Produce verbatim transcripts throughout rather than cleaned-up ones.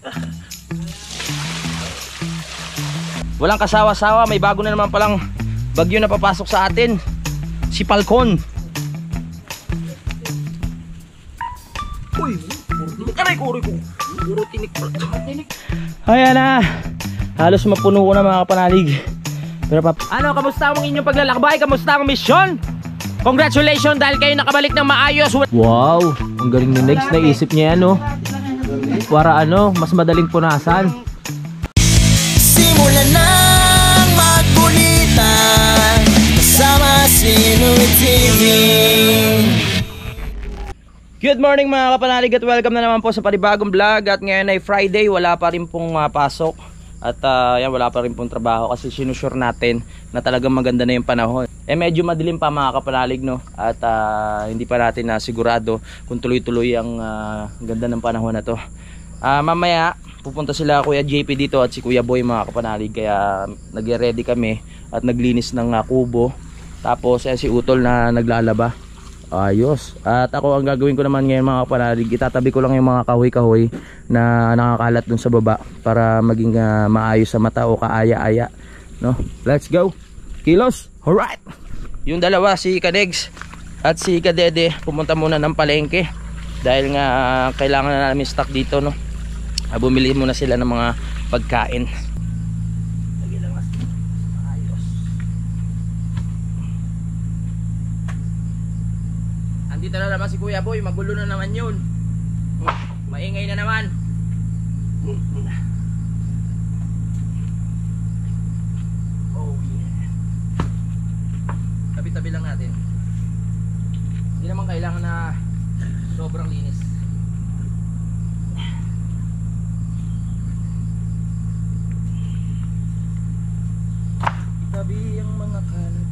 Walang kasawa-sawa, may bago na naman palang bagyo na papasok sa atin. Si Falcon. Uy, aray ko, aray ko. Puro tinik pala. Ayan na. Halos mapuno ko na mga kapanalig. Pero pap ano, kamusta ang inyong paglalakbay? Kamusta ang misyon? Congratulations dahil kayo nakabalik ng maayos. Wow, ang galing ni Next. Naisip niya yan, no? Para ano, mas madaling punasan. Simulan ng magkulitan kasama si Nuy T V. Good morning mga kapanalig at welcome na naman po sa panibagong vlog. At ngayon ay Friday, wala pa rin pong uh, pasok. At uh, yan, wala pa rin pong trabaho kasi sinusure natin na talagang maganda na yung panahon. Eh medyo madilim pa mga kapanalig, no? At uh, hindi pa natin na sigurado kung tuloy-tuloy ang uh, ganda ng panahon na to. uh, Mamaya pupunta sila Kuya J P dito at si Kuya Boy mga kapanalig. Kaya nag-ready kami at naglinis ng uh, kubo. Tapos eh, si Utol na naglalaba. Ayos. At ako ang gagawin ko naman ngayon mga kapanalig, itatabi ko lang yung mga kahoy-kahoy na nakakalat dun sa baba para maging uh, maayos sa mata o kaaya-aya, no? Let's go. Kilos. Alright. Yung dalawa, si Kadegs at si Kadede, pumunta muna ng palengke dahil nga uh, kailangan na namin stock dito, no? Uh, bumili muna sila ng mga pagkain. Dito na naman si Kuya Boy, magulo na naman yun. Maingay na naman. Oh yeah. Tabi-tabi lang natin. Hindi naman kailangan na sobrang linis. Itabi ang mga kalat.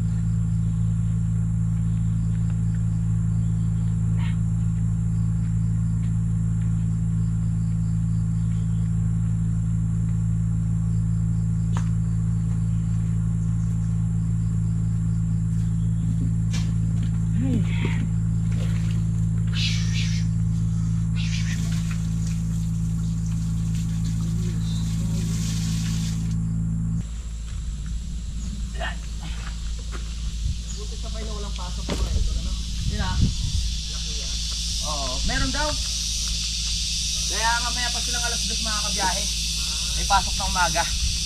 Meron daw. Kaya mamaya pa silang alas dos makakabiyahe. May pasok na umaga.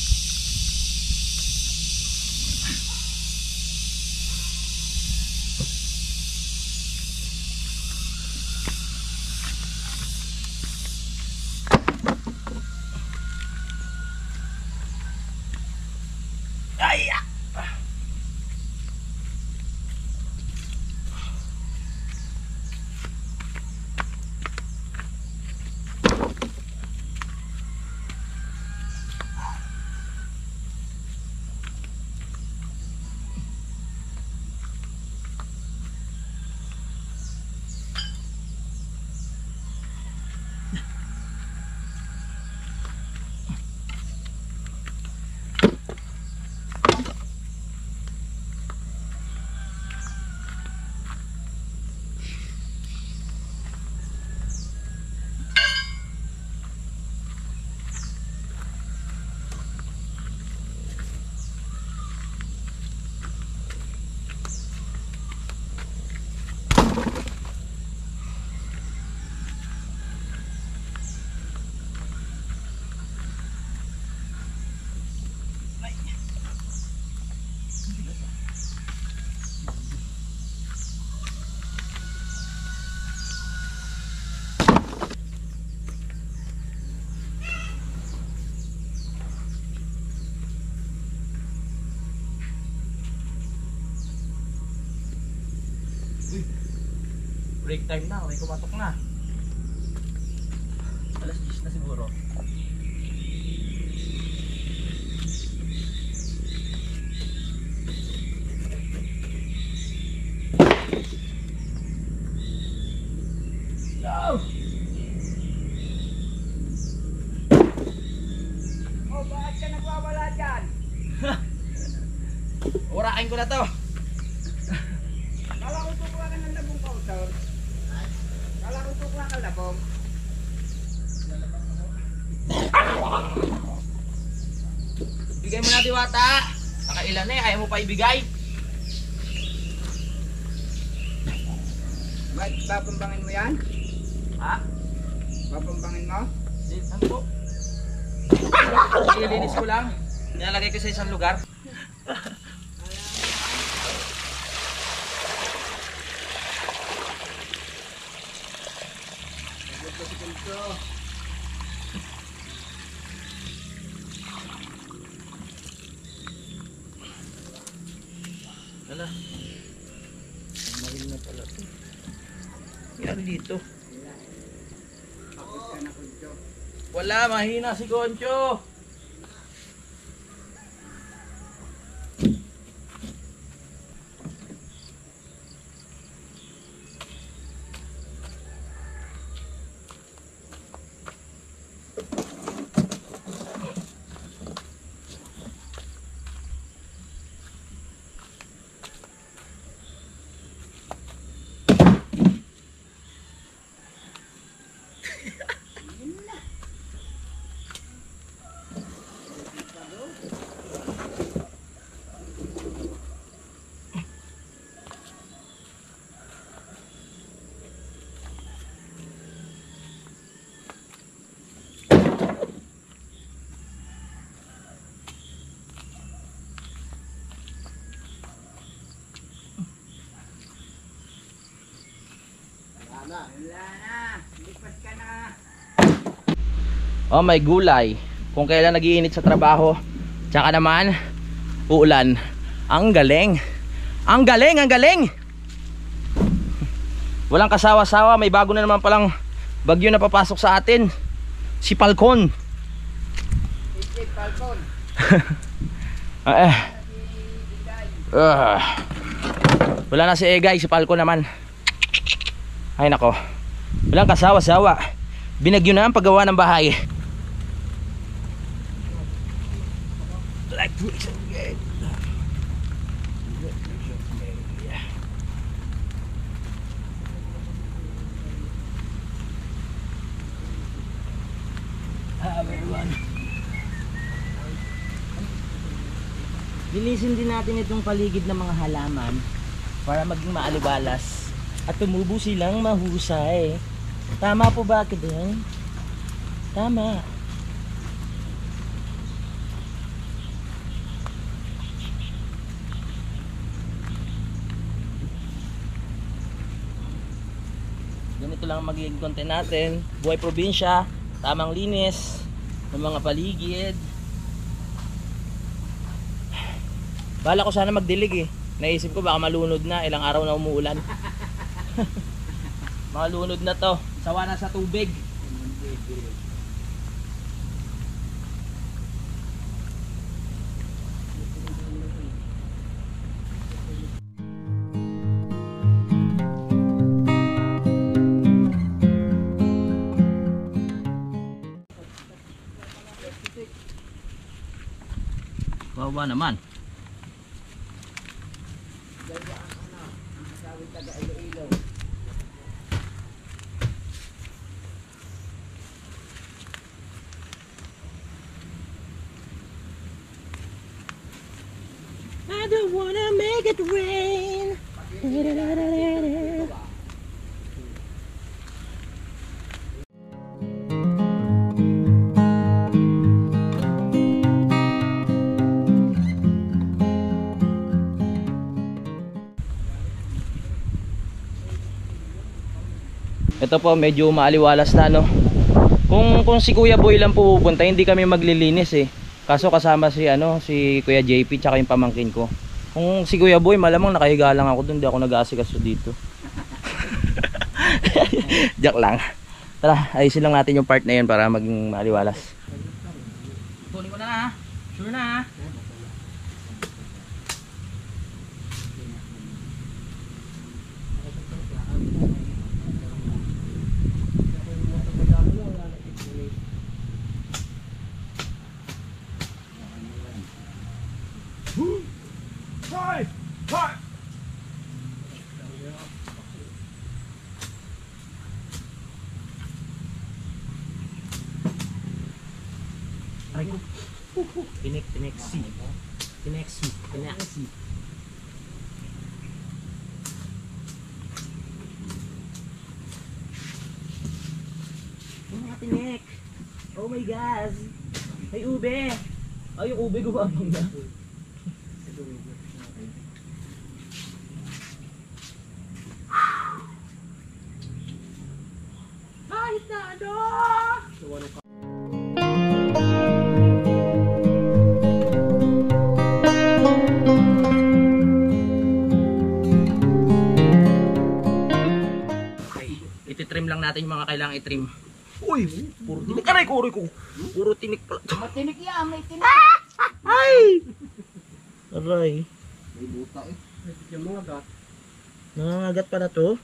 Ay! Break time na, may kumatok na. Alas diyes na siguro. Go! Oh, bakit ka nagwawala dyan? Urakin ko na to. Kala ko tukla ka ng labong kautor. Kala ko tukla ka labong. mo na, Diwata. Nakailan eh, ayaw mo pa ibigay. Ba't papumbangin mo yan? Ha? Papumbangin mo? Saan po? Nililinis ko lang. Nilalagay ko sa isang lugar. Ala. Mahal na pala ito. Yan dito. Wala, mahina si Concho. Wala na. Lipas ka na. Oh, may gulay. Kung kailan nagiinit sa trabaho, tsaka naman uulan. Ang galing. Ang galing, ang galing. Walang kasawa-sawa, may bago na naman palang bagyo na papasok sa atin. Si Falcon. Si Falcon. Ah, eh. Uh, wala na si Egay, si Falcon naman. Ay nako. Walang kasawa-sawa. Binagyo na ang paggawa ng bahay. Like this again. Ah, everyone. Linisin din natin itong paligid ng mga halaman para maging maaliwalas at tumubo silang mahusay. Tama po ba, Kideng? Tama. Ganito lang magiging content natin. Buhay probinsya, tamang linis ng mga paligid. Bala ko sana magdilig eh. Naisip ko baka malunod na, ilang araw na umuulan. Malunod na to. Sawa na sa tubig. Bawa naman. I don't wanna make it rain. Ito po medyo maaliwalas na no. Kung kung si Kuya Boy lang pupunta, hindi kami maglilinis eh. Kaso kasama si ano, si Kuya J P tsaka yung pamangkin ko. Kung si Kuya Boy, malamang nakahiga lang ako doon, hindi ako nag-aasikaso dito. Joke lang. Tara, ayusin lang natin yung part na yun para maging maaliwalas. Tunin ko na ha. Sure na ha. Five! Five! Aray ko. Tinik, tinik, si. Tinik, si. Tinik, si. Mga tinik. Oh my gosh. May ube. Ay, yung ube gumabang na. Kahit na ano! Ititrim lang natin yung mga kailangang itrim. Uy! Puro tinik. Aray ko, aray ko. Puro tinik pala. Matinik yan, may tinik. Ay! Aray. May buta eh. Yung mga gat. Nangangagat pa na to.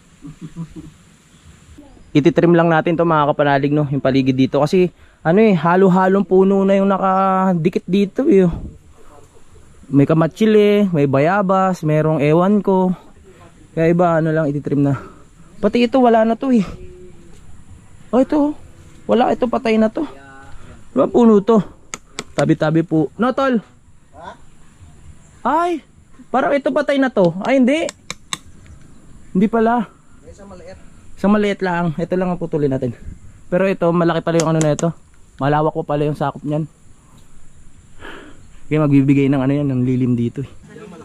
Ititrim lang natin to mga kapanalig, no, yung paligid dito. Kasi ano eh, halo-halong puno na yung nakadikit dito eh. May kamatsili, may bayabas, merong ewan ko. Kaya iba ano lang ititrim na. Pati ito wala na to eh. Oh ito, wala, ito patay na to. Diba puno to? Tabi-tabi po. No tol? Ay, parang ito patay na to. Ay hindi. Hindi pala. Isang maliit. Isang maliit lang. Ito lang ang putulin natin. Pero ito, malaki pala yung ano na ito. Malawak ko pala yung sakop niyan. Kaya magbibigay ng ano yan, ng lilim dito eh.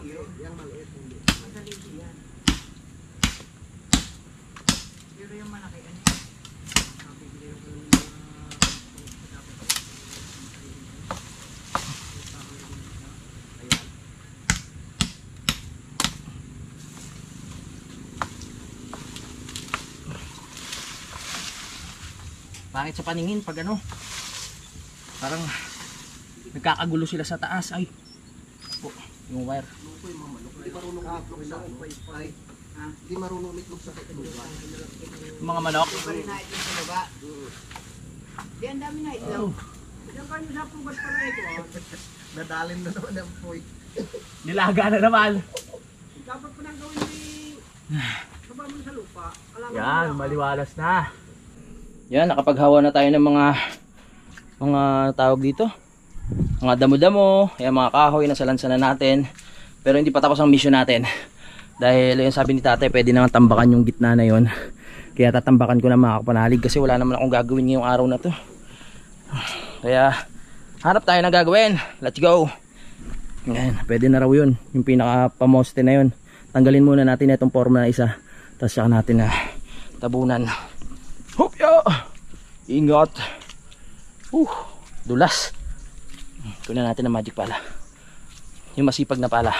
Pangit sa paningin pag ano, parang nagkakagulo sila sa taas. Ay po, yung wire. Hindi marunong umitlog sa ay. Hindi marunong umitlog sa lupa. Yung mga manok. Hindi pa rin naitlog sa lupa. Di ang dami naitlog. Yung kanyo sa pugat pa na ito. Nadalin na naman ang poy. Nilaga na naman. Dapat pa nang gawin ni sabay mo sa lupa. Yan, maliwalas na. Yan, nakapaghawa na tayo ng mga mga tawag dito, mga damo-damo, yan, mga kahoy na salansanan natin. Pero hindi pa tapos ang mission natin. Dahil yung sabi ni tatay, pwede naman tambakan yung gitna na yon. Kaya tatambakan ko na mga kapanalig kasi wala naman akong gagawin ngayong araw na to. Kaya hanap tayo ng gagawin. Let's go. Yan, pwede na raw yun. Yung pinaka pamoste na yun. Tanggalin muna natin itong forma na isa. Tapos saka natin na tabunan. Hopya! Ingat! Uh, dulas! Kunin natin ang magic pala. Yung masipag na pala.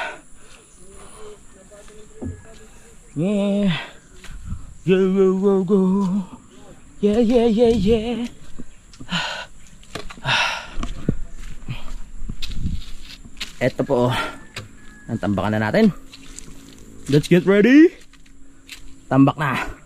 Yeah! Go, go, go, go! Yeah, yeah, yeah, yeah! Eto po. Ang tambakan na natin. Let's get ready! Tambak na!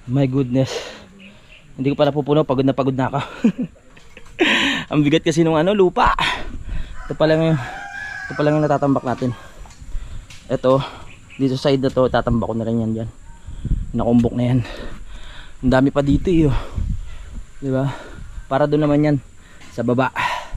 My goodness. Hindi ko pala pupuno, pagod na pagod na ako. Ang bigat kasi nung ano, lupa. Ito pa lang yung, ito pa lang yung natatambak natin. Ito, dito side na to, tatambak ko na rin yan dyan. Nakumbok na yan. Ang dami pa dito eh. Oh. Diba? Para doon naman yan, sa baba.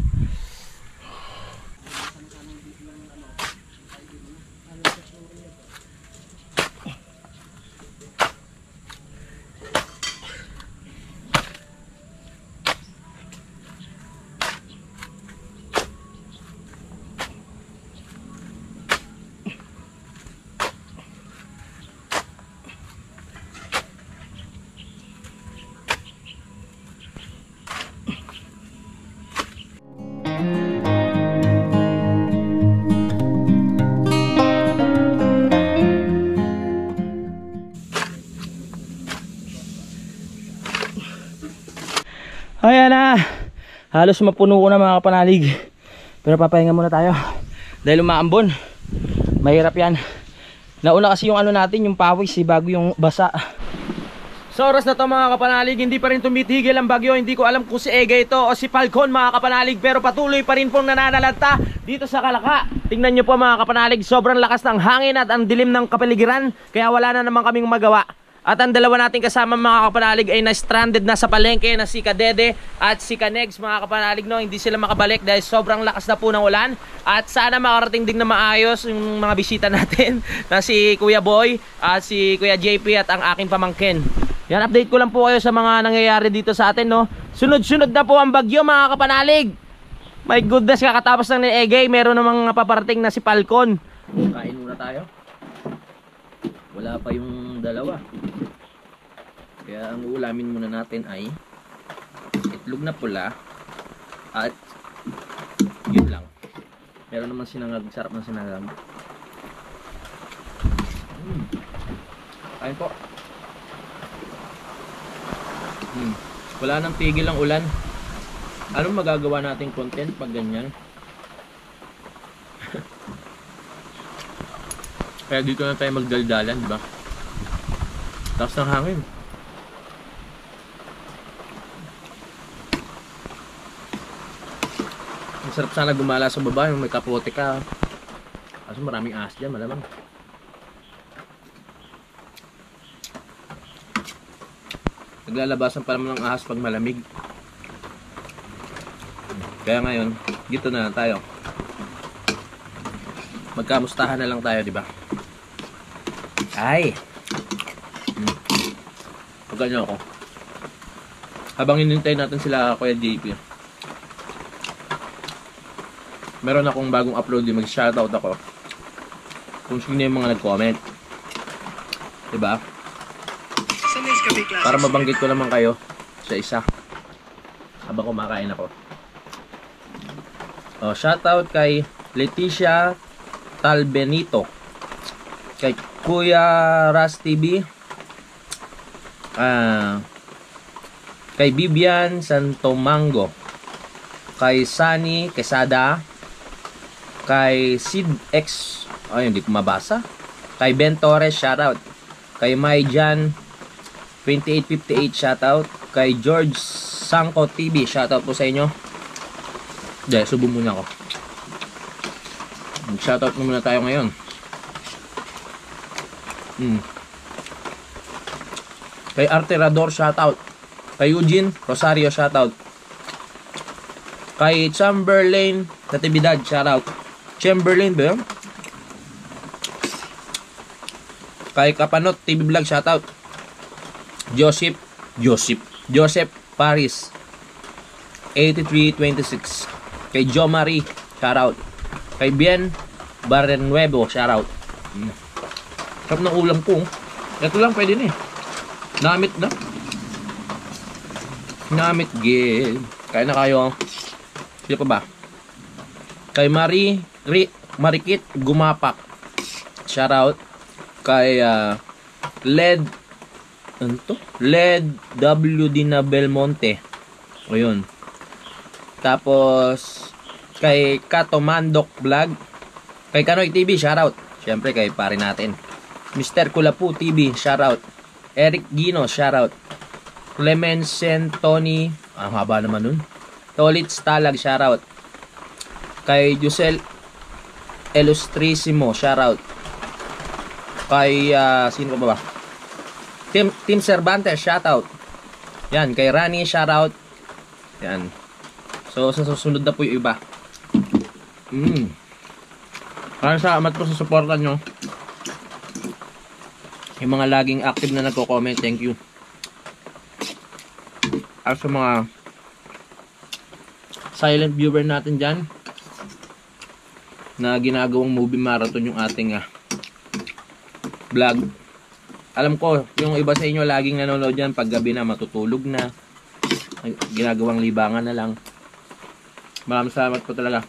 Ayan na, halos mapuno ko na mga kapanalig. Pero papahinga muna tayo dahil umaambon. Mahirap yan. Nauna kasi yung ano natin, yung pawis eh, bago yung basa. Sa oras na to mga kapanalig, hindi pa rin tumitigil ang bagyo. Hindi ko alam kung si Ega ito o si Falcon mga kapanalig, pero patuloy pa rin pong nananalanta dito sa Kalaka. Tingnan nyo po mga kapanalig, sobrang lakas ng hangin at ang dilim ng kapaligiran, kaya wala na naman kaming magawa. At ang dalawa nating kasama mga kapanalig ay na-stranded na sa palengke na si Kadede at si Kanegs mga kapanalig, no? Hindi sila makabalik dahil sobrang lakas na po ng ulan. At sana makarating din na maayos yung mga bisita natin na si Kuya Boy at si Kuya J P at ang aking pamangkin. Yan, update ko lang po kayo sa mga nangyayari dito sa atin, no? Sunod-sunod na po ang bagyo mga kapanalig. My goodness, kakatapos lang ni Egay, meron namang paparating na si Falcon. Kain muna tayo. Wala pa yung dalawa. Kaya ang uulamin muna natin ay itlog na pula at yun lang. Meron naman sinangag, sarap ng sinangag. Hmm. Kain po. Hmm. Wala nang tigil ang ulan. Anong magagawa nating content pag ganyan? Kaya dito na tayo magdaldalan, diba? Tapos ng hangin. Ang sarap sana gumala sa baba, yung may kapote ka. Kaso maraming ahas dyan, malamang. Naglalabasan pa naman ng ahas pag malamig. Kaya ngayon, dito na lang tayo. Magkamustahan na lang tayo, diba? Ay! Hmm. Pagkanyo ako. Habang hinintay natin sila Kuya J P, meron akong bagong upload din. Mag-shoutout ako kung sino yung mga nag-comment, diba? Para mabanggit ko naman kayo sa isa habang kumakain ako. Oh, shoutout kay Leticia Talbenito, kay Kuya Ras T V, uh, kay Bibian Santomango, kay Sunny Quesada, kay Sid X, ay hindi ko mabasa, kay Ben Torres, shoutout, kay Maijan twenty-eight fifty-eight, shoutout, kay George Sangko T V, shoutout po sa inyo. Dahil subo muna ako. Shoutout muna tayo ngayon. Hmm. Kay Arterador, shoutout. Kay Eugene Rosario, shoutout. Kay Chamberlain Natividad, shoutout. Chamberlain ba yun? Kay Kapanot T V Vlog, shoutout. Joseph Joseph Joseph Paris eighty-three twenty-six. Kay Jo Marie, shoutout. Kay Bien Barrenuevo, shoutout. Hmm. Sarap ng ulam ko. Ito lang pwede na eh. Namit na. Namit gil. Kaya na kayo. Sino pa ba? Kay Marie Ri, Marikit Gumapak, shoutout. Kay uh, Led ano to? Led W D na Belmonte. O yun. Tapos kay Katomandok Vlog, kay Kanoy T V, shoutout. Siyempre kay pare natin Mister Kulapu T V, shoutout. Eric Gino, shoutout. Clemencen Tony, ang haba naman nun. Tolit Stalag, shoutout. Kay Jusel Elustrissimo, shoutout. Kay, uh, sino pa ba? Team, Team Cervantes, shoutout. Yan, kay Rani, shoutout. Yan. So, sa susunod na po yung iba. Mm. Maraming salamat po sa suporta nyo. Yung mga laging active na nagko-comment, thank you. At sa mga silent viewer natin dyan, na ginagawang movie marathon yung ating uh, vlog. Alam ko, yung iba sa inyo laging nanonood dyan pag gabi na, matutulog na, ginagawang libangan na lang. Maraming salamat po talaga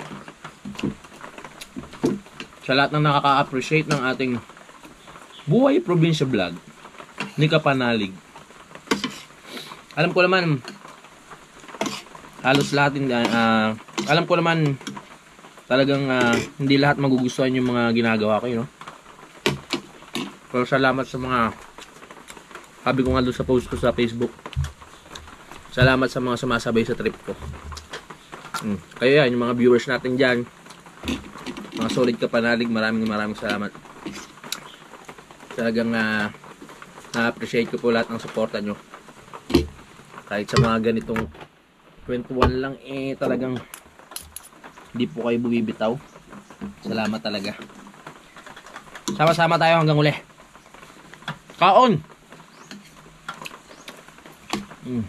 sa lahat ng nakaka-appreciate ng ating Buhay Probinsya Vlog ni Kapanalig. Alam ko naman halos lahat uh, alam ko naman talagang uh, hindi lahat magugustuhan yung mga ginagawa ko, you know? Pero salamat sa mga, sabi ko nga doon sa post ko sa Facebook, salamat sa mga sumasabay sa trip ko. hmm. Kaya yan, yung mga viewers natin dyan, mga solid Kapanalig, maraming maraming salamat. Talagang uh, na-appreciate ko po lahat ng suporta nyo. Kahit sa mga ganitong twenty-one lang, eh talagang hindi po kayo bumibitaw. Salamat talaga. Sama-sama tayo hanggang uli. Kaon! Mm.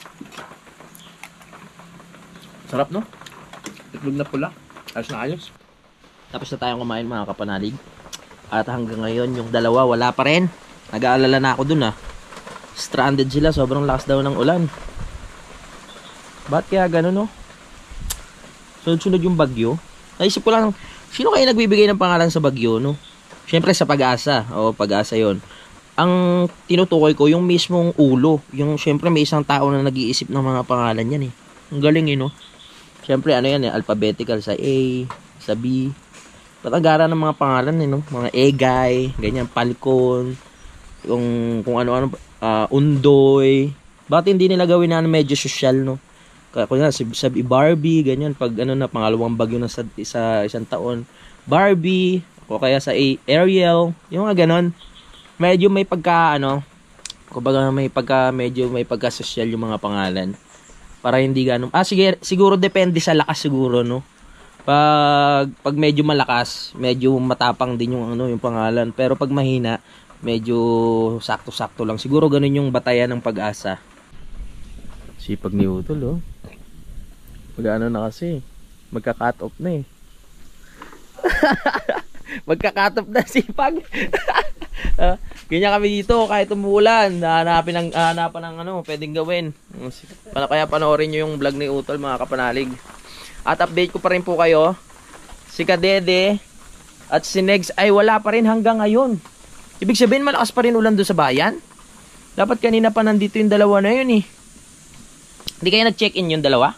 Sarap, no? Itlog na pula. Ayos na ayos. Tapos na tayong kumain, mga Kapanalig. At hanggang ngayon, yung dalawa wala pa rin. Nag-aalala na ako dun, ah. Stranded sila, sobrang lakas daw ng ulan. Ba't kaya gano'n, no? Sunod-sunod yung bagyo. Naisip ko lang, sino kaya nagbibigay ng pangalan sa bagyo, no? Siyempre sa Pag-asa. O, Pag-asa yon. Ang tinutukoy ko, yung mismong ulo. Yung, siyempre may isang tao na nag-iisip ng mga pangalan yan, eh. Ang galing, eh, no? Siyempre, ano yan, eh, alphabetical sa A, sa B. Patagara ng mga pangalan, eh, no? Mga Egay, ganyan, Palcon, yung kung ano-ano, uh, Undoy. Bakit hindi nila gawin na medyo social, no? Kaya kung yan, sa Barbie, ganyan, pag ano na, pangalawang bagyo na sa, sa isang taon, Barbie, o kaya sa A, Ariel, yung mga ganon. Medyo may pagka, ano, kumbaga may pagka, medyo may pagka-social yung mga pangalan. Para hindi ganun. Ah, sige, siguro depende sa lakas siguro, no? Pag, pag medyo malakas, medyo matapang din yung, ano, yung pangalan. Pero pag mahina, medyo sakto-sakto lang. Siguro ganun yung batayan ng Pag-asa. Sipag ni Utol, oh. Pag ano na kasi, magka-cut off na eh. Magka-cut off na sipag. uh, ganyan kami dito, kahit umuulan, hanapin ng, hanapan ng ano, pwedeng gawin. Kaya panoorin nyo yung vlog ni Utol, mga Kapanalig. At update ko pa rin po kayo, si Kadede at si Negs ay wala pa rin hanggang ngayon. Ibig sabihin malakas pa rin ulan doon sa bayan. Dapat kanina pa nandito yung dalawa na yun, eh. Hindi kayo nag-check-in yung dalawa?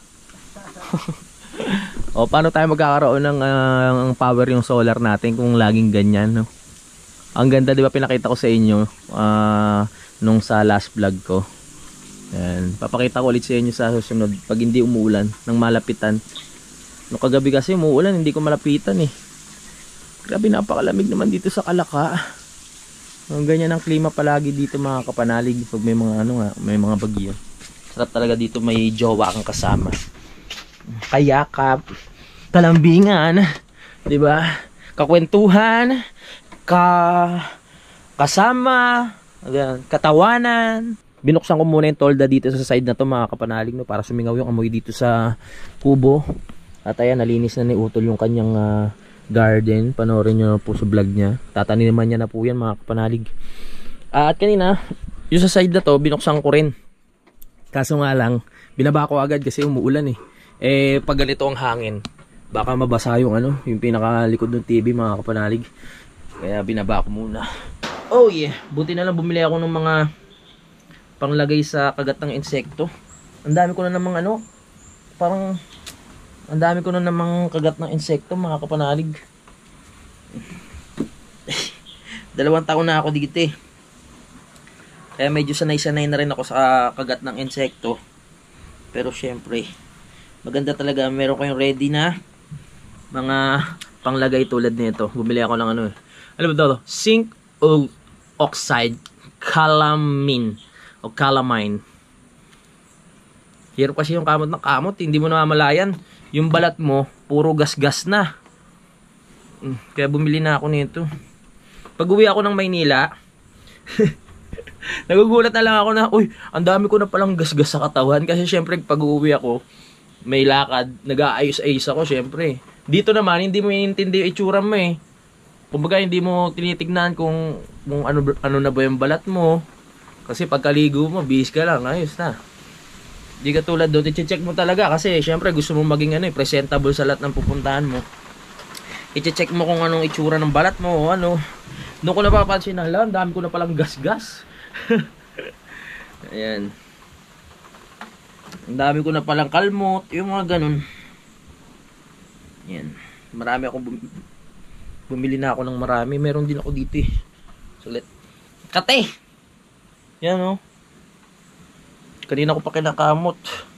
O, paano tayo magkakaroon ng uh, power yung solar natin kung laging ganyan, no? Ang ganda, di ba, pinakita ko sa inyo uh, nung sa last vlog ko. Ayan. Papakita ko ulit sa inyo sa susunod pag hindi umuulan ng malapitan. Nung kagabi kasi umuulan, hindi ko malapitan, eh. Grabe, napakalamig naman dito sa Kalaka. Ang ganyan ang klima palagi dito, mga Kapanalig, pag may mga ano nga, may mga bagyo. Sarap talaga dito, may jowa kang kasama. Kayakap, kalambingan, 'di ba? Kakwentuhan, ka kasama, katawanan. Binuksan ko muna yung tolda dito sa side na to, mga Kapanalig, no, para sumingaw yung amoy dito sa kubo. At ayan, nalinis na ni Utol yung kanyang uh, garden. Panoorin nyo po sa vlog niya. Tatanim naman niya na po yan, mga Kapanalig. Uh, at kanina, yung sa side na to, binuksan ko rin. Kaso nga lang, binaba ko agad kasi umuulan, eh. Eh, pag ganito ang hangin, baka mabasa yung ano, yung pinakalikod ng T V, mga Kapanalig. Kaya binaba ko muna. Oh yeah, buti na lang bumili ako ng mga panglagay sa kagat ng insekto. Ang dami ko na namang ano, parang ang dami ko na namang kagat ng insekto, mga Kapanalig. Dalawang taon na ako dito, eh. Kaya medyo sanay-sanay na rin ako sa kagat ng insekto. Pero syempre, maganda talaga meron kayong ready na mga panglagay tulad nito. Bumili ako ng ano eh. Ano ba ito? Zinc oxide calamine o calamine. Hirap kasi yung kamot ng kamot, hindi mo namamalayan. Yung balat mo, puro gas-gas na. Kaya bumili na ako nito. Pag uwi ako ng Maynila, nagugulat na lang ako na, uy, ang dami ko na palang gas-gas sa katawan. Kasi syempre, pag uwi ako, may lakad, nag-aayos-ayos ako, syempre. Dito naman, hindi mo inintindi yung itsura mo eh. Kumbaga, hindi mo tinitignan kung, kung ano, ano na ba yung balat mo. Kasi pagkaligo mo, bihis ka lang, ayos na. Di ka tulad doon, i-check mo talaga. Kasi syempre, gusto mo maging ano, eh, presentable sa lahat ng pupuntahan mo. I-check mo kung anong itsura ng balat mo o ano. Doon ko napapansin na, hala, ang dami ko na palang gas-gas. Ayan. Ang dami ko na palang kalmot, yung mga ganun. Ayan. Marami akong bum bumili na ako ng marami. Meron din ako dito eh. Sulit. Kate! Yan o. Oh. Kanina ko pa kinakamot.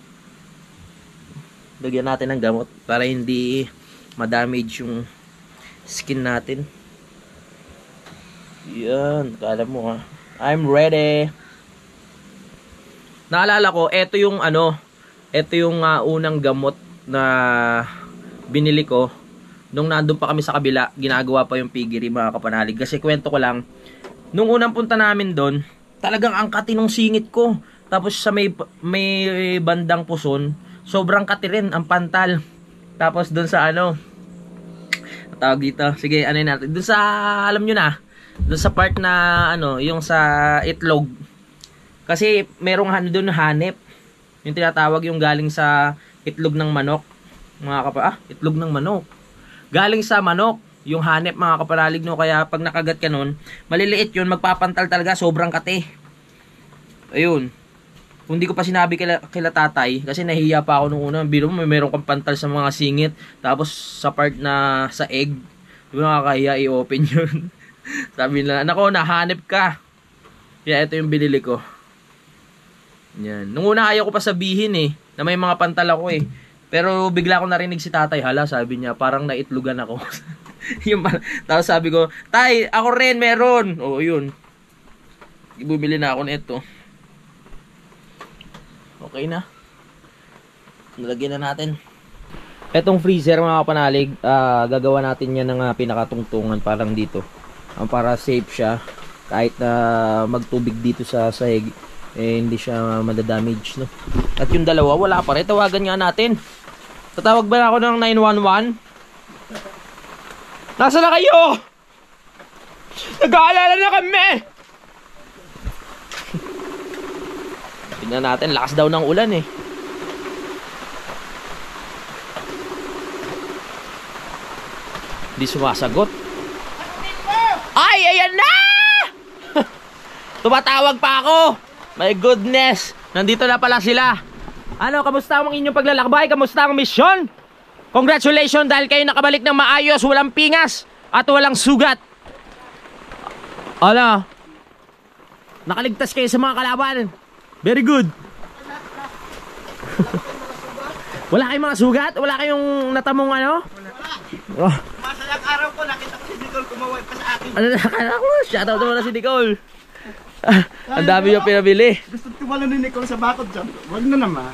Lagyan natin ng gamot para hindi ma-damage yung skin natin. Yan. Kala mo ha. I'm ready. Naalala ko, ito yung ano, ito yung uh, unang gamot na binili ko nung nandun pa kami sa kabila, ginagawa pa yung piggery mga kapanalig. Kasi kwento ko lang, nung unang punta namin doon, talagang ang kati ng singit ko. Tapos sa may, may bandang puson, sobrang kati rin ang pantal. Tapos doon sa ano, tawag dito, sige ano natin, doon sa, alam nyo na, doon sa part na ano, yung sa itlog. Kasi merong ano doon hanep. Yung tinatawag yung galing sa itlog ng manok. Mga kapa, ah, itlog ng manok. Galing sa manok, yung hanep mga kapanalig no. Kaya pag nakagat ka nun, maliliit yun, magpapantal talaga, sobrang kate. Ayun. Kung di ko pa sinabi kila, kila tatay, kasi nahihiya pa ako nung una. Biro mo, may meron kang pantal sa mga singit. Tapos sa part na sa egg, di ba nakakahiya i-open yun. Sabi nila, nako, nahanep ka. Kaya ito yung binili ko. Yan. Nung una ayaw ko pa sabihin eh, na may mga pantal ako eh. Pero bigla ko narinig si tatay, hala, sabi niya, parang naitlugan ako. Yung, tapos sabi ko, tay, ako rin, meron. Oo, yun. Bumili na ako nito. Okay na. Nalagyan na natin. Etong freezer mga kapanalig, uh, gagawa natin yan ng uh, pinakatungtungan parang dito. Um, para safe siya. Kahit na uh, magtubig dito sa sahig, eh hindi siya madadamage, no? At yung dalawa, wala pa rin. Tawagan nga natin. Tatawag ba ako ng nine one one? Nasa na kayo? Nag-aalala na kami! Tingnan natin, lakas daw ng ulan eh. Hindi sumasagot. Ay, ayan na! Tumatawag pa ako! My goodness! Nandito na pala sila. Ano, kamusta ang inyong paglalakbay? Kamusta ang misyon? Congratulations dahil kayo nakabalik ng maayos, walang pingas at walang sugat. Ano? Nakaligtas kayo sa mga kalaban. Very good. Wala kayong mga sugat? Wala kayong natamong ano? Wala. Oh. Masayang araw ko, nakita ko si Nicole kumaway pa sa akin. Ano nakakala ko? Shoutout naman na si Nicole. Ah, ang dami yung pinabili. Gusto tumalo ni Nicole sa bakod dyan. Wag na naman.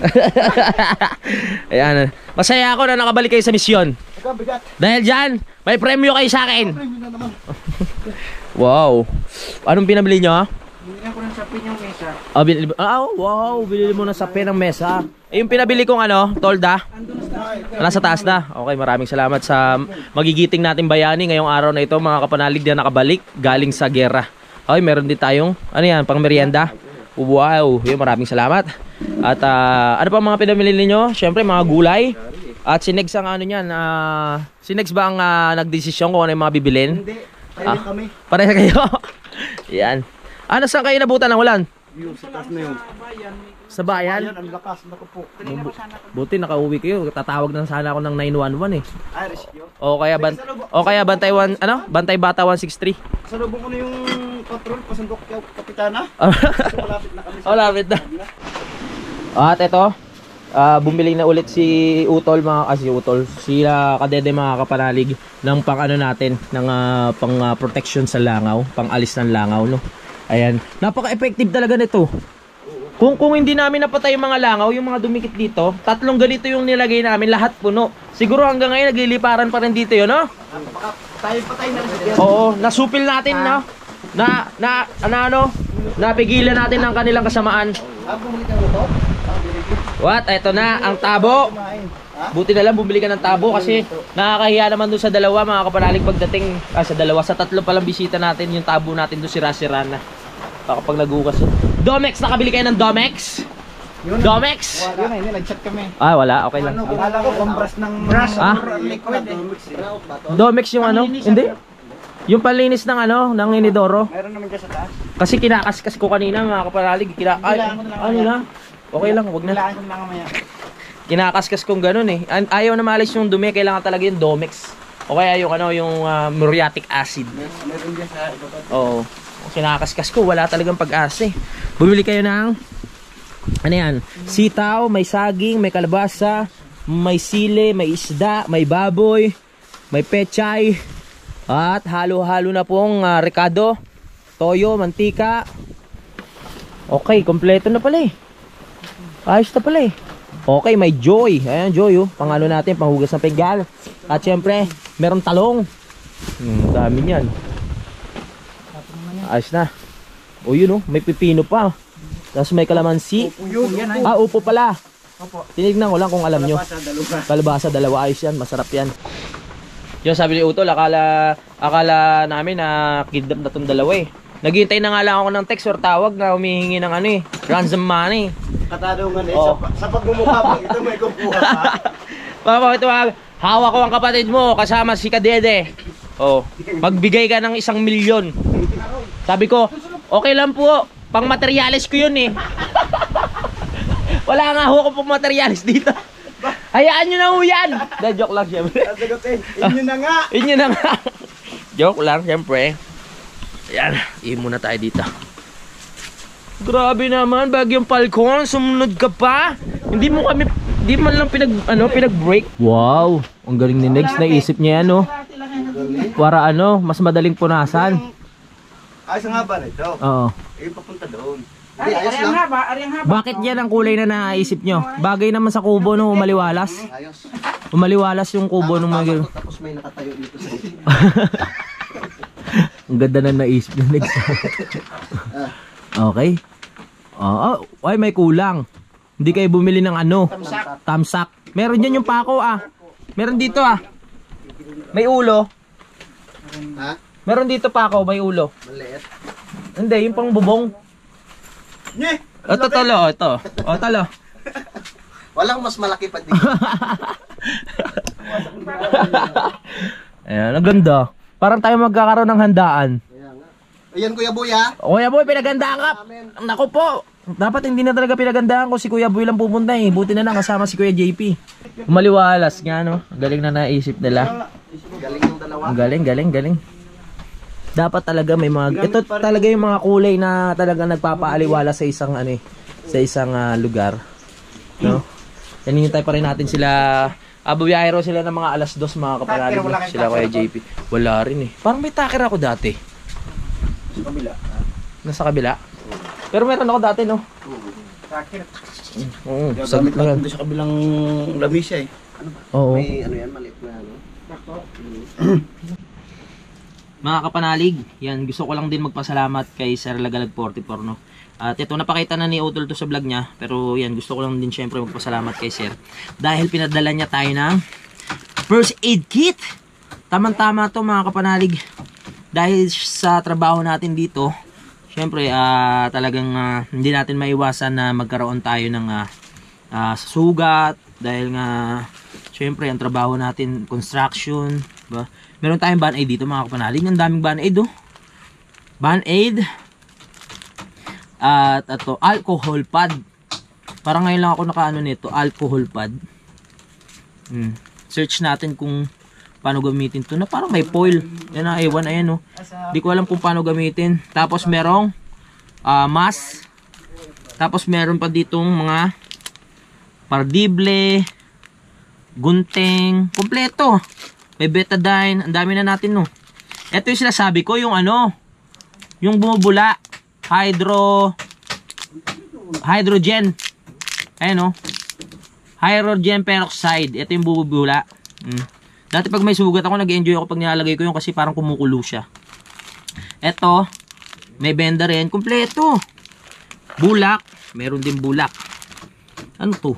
Ayan. Masaya ako na nakabalik kayo sa misyon. Ikaw, bigat. Dahil dyan, may premyo kayo sa akin. Premyo na naman. Wow. Anong pinabili nyo? Binigyan ko ng sapin yung mesa. Ah, binili, ah, wow. Binili mo ng sape ng mesa. Eh, yung pinabili kong ano, tolda. Nasa taas na. Okay, maraming salamat sa magigiting natin bayani ngayong araw na ito. Mga kapanalig na nakabalik galing sa gera. Okay, meron din tayong, ano yan, pang merienda. Wow, yun, maraming salamat. At uh, ano pa mga pinamili ninyo? Siyempre, mga gulay. At si Negs ang ano yan, uh, si Negs ba ang uh, nagdesisyon kung ano yung mga bibilin? Hindi, tayo ah, kami. Pareha kayo? Yan. Ano, saan kayo nabutan ng ulan? Yung sa taas na yun. Sa bayan? Ayan, ang lakas, naku po. Buti nakauwi kayo. Tatawag na sana ako ng nine one one eh. Irish yun. O kaya, ban o kaya bantay, one, ano? Bantay Bata one six three. Salubong ko na yung patrol, pasundok kayo, kapitana. So, malapit na kami sa... Oh, lapit na. At ito, ah, bumili na ulit si Utol mga kasi Utol, sila kadede mga kapanalig ng pang ano natin, ng ah, pang ah, protection sa langaw, pang alis ng langaw, no. Ayan, napaka-effective talaga nito. Kung kung hindi namin napatay yung mga langaw, yung mga dumikit dito, tatlong ganito yung nilagay namin, lahat puno. Siguro hanggang ngayon nagliliparan pa rin dito 'yon, no? Baka tayo patay na rin. Oo, nasupil natin, no. Na na ano ano, napigilan natin ang kanilang kasamaan. Ah, bumili ka nito? What? Ito na ang tabo. Buti na lang bumili ka ng tabo kasi nakakahiya naman doon sa dalawa mga kapanalig pagdating ah, sa dalawa sa tatlo pa lang bisita natin yung tabo natin doon sira-sira na. Baka pag nagugas. Domex, nakabili kayo ng Domex? Yun. Domex? Yun ay, nag-chat kami. Ah, wala. Okay lang. Ano, akala ko pambras ng brush Ah? liquid eh. Domex yung ano? Hindi. Yung panlinis ng ano, ng inidoro. Meron naman dyan sa taas. Kasi kinakaskas ko kanina mga kapanalig. Kina ay, ano na? Okay lang, wag na. Kailangan ko na lang mamaya. Kinakaskas kong ganun eh. An- Ayaw na maalis yung dumi, kailangan talaga yung Domex. O kaya yung ano, yung uh, muriatic acid. Meron dyan sa iba pa. Oo. Kinakaskas ko, wala talagang pag-asa eh. Bumili kayo ng ano yan? Sitaw, may saging, may kalabasa, may sili, may isda, may baboy, may pechay, at halo-halo na pong uh, ricado, toyo, mantika. Okay, kompleto na pala eh. Ayos na pala eh. Okay, may Joy. Ayan, Joy oh. Pangano natin, panghugas ng pinggan. At syempre, meron talong. Hmm, dami niyan. Ayos na. O yun oh, may pipino pa. Tapos may kalamansi. Yun, yan ay. Ah, upo pala. Opo. Tinignan ko lang kung alam nyo. Kalabasa, dalawa. Kalabasa, dalawa. Ayos yan, masarap yan. Yung sabi ni Utol, akala, akala namin na kidnap na itong dalawa eh. Naghihintay na nga lang ako ng text or tawag na humihingi ng ano eh, ransom money. Katanungan eh, Oo. sa, sa pagmumukha mo, ito may kukuha pa. Papa, ito ha, hawak ko ang kapatid mo kasama si Kadede. Oh, magbigay ka ng isang milyon. Sabi ko, okay lang po, pang materialis ko yun eh. Wala nga ho ako pang materialis dito. Hayaan nyo na ho yan. Da, joke lang siyempre. Sasagutin, inyo na nga. Inyo na nga. Joke lang siyempre. Ayan, ihin muna tayo dito. Grabe naman, Bagyong Falcon, sumunod ka pa. Hindi mo kami, hindi man lang pinag, ano, pinag-break. Wow, ang galing ni Negs, naisip niya yan, no? Para ano, mas madaling punasan. Ayos nga ba nito? Oo. Eh, papunta doon. Hindi, ayos lang. Bakit yan ang kulay na naisip nyo? Bagay naman sa kubo nung umaliwalas. Ayos. Umaliwalas yung kubo nung mga... Tapos may nakatayo dito sa iyo. Ang ganda na naisip ni Negs. Okay. Oo, oh, ay may kulang. Hindi kayo bumili ng ano? Tamsak. Tamsak. Meron dyan yung pako ah. Meron dito ah. May ulo. Ha? Meron dito pako, may ulo. Maliit. Hindi, yung pang bubong. Nye! Ito talo, ito. O talo. Walang mas malaki pa dito. Ayan, ang ganda. Parang tayo magkakaroon ng handaan. Ayan, Kuya Boy ha. Kuya Boy, pinagandaan ka. Naku po. Dapat hindi na talaga pinagandaan ko si Kuya Boy lang pupunta eh. Buti na lang kasama si Kuya J P. Umaliwalas nga no. Galing na naisip nila. Galing yung dalawa. Ang galing, galing, galing. Dapat talaga may mga... Ito talaga yung mga kulay na talaga nagpapaaliwala sa isang ano eh. Sa isang uh, lugar. No? Yan yung tayo pa rin natin sila... Abuyahero sila ng mga alas dos mga kapanalig. Sila Kuya J P. Wala rin eh. Parang may takir ako dati. Sa kabila. Nasa kabila. Pero meron ako dati, no? Takir. Oo, saglit lang yan. Sa kabilang lamisa eh. Ano ba? Oo. May ano yan, maliit na ano. Mga kapanalig, yan, gusto ko lang din magpasalamat kay Sir Lagalag forty-four, no? At ito, napakita na ni Utol to sa vlog niya. Pero yan, gusto ko lang din syempre magpasalamat kay Sir. Dahil pinadala niya tayo ng first aid kit. Tamang-tama to mga kapanalig. Dahil sa trabaho natin dito, syempre uh, talagang uh, hindi natin maiwasan na magkaroon tayo ng uh, uh, sugat. Dahil nga, syempre ang trabaho natin, construction. Diba? Meron tayong band-aid dito mga kapanalig. Ang daming band-aid oh. Band-aid. At ito, alcohol pad. Parang ngayon lang ako nakaano nito, alcohol pad. Hmm. Search natin kung paano gamitin to na parang may foil. Yan na, ewan, ayan oh. Di ko alam kung paano gamitin. Tapos merong uh, mask. Tapos meron pa ditong mga pardible, gunting, kompleto. May betadine, ang dami na natin no. Ito yung sinasabi ko, yung ano, yung bumubula, hydro, hydrogen. Ayan oh. Hydrogen peroxide. Ito yung bubula. Hmm. Dati pag may sugat ako, nag-enjoy ako pag nilalagay ko yung kasi parang kumukulo siya. Ito, may benda rin. Kompleto. Bulak. Meron din bulak. Ano to?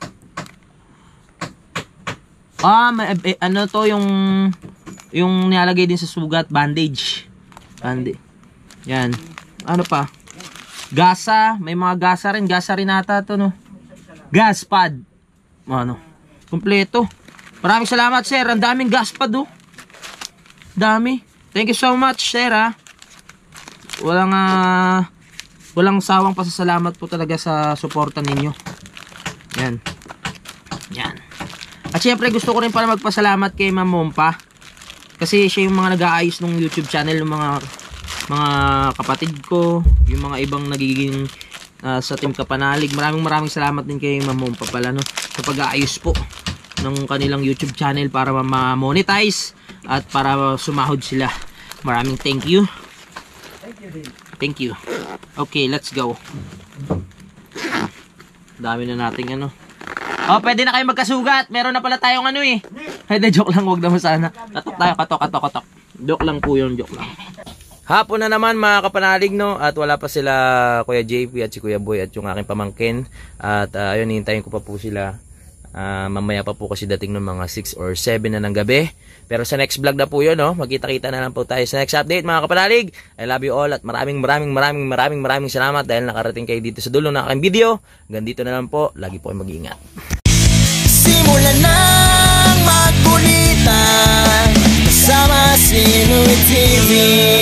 Ah, may, eh, ano to yung yung nilalagay din sa sugat. Bandage. Bandage. Yan. Ano pa? Gasa. May mga gasa rin. Gasa rin ata to no. Gas pad. Ano? Kompleto. Maraming salamat, sir. Ang daming gas pad, oh. Dami. Thank you so much, sir, ha. Walang, uh, walang sawang pasasalamat po talaga sa suporta ninyo. Yan. Yan. At syempre, gusto ko rin pala magpasalamat kay Ma'am Mompa. Kasi siya yung mga nag-aayos ng YouTube channel ng mga mga kapatid ko. Yung mga ibang nagiging uh, sa Team Kapanalig. Maraming maraming salamat din kay Ma'am Mompa pala, no. Sa pag-aayos po ng kanilang YouTube channel para ma-monetize at para sumahod sila. Maraming thank you. Thank you. Okay, let's go. Dami na nating ano. Oh, pwede na kayo magkasugat. Meron na pala tayong ano eh. Hindi, joke lang. Huwag naman sana. Katok tayo, katok, katok, katok. Joke lang po yun, joke lang. Hapon na naman mga kapanalig, no? At wala pa sila Kuya J P at si Kuya Boy at yung aking pamangkin. At uh, ayun, hintayin ko pa po sila. Uh, mamaya pa po kasi dating ng mga six or seven na ng gabi. Pero sa next vlog na po yun, no? Magkita-kita na lang po tayo sa next update mga kapanalig. I love you all at maraming maraming maraming maraming maraming salamat dahil nakarating kayo dito sa dulo ng aking video. Hanggang dito na lang po. Lagi po kayo mag-iingat. Simulan nang magkulitan kasama si Inuit T V.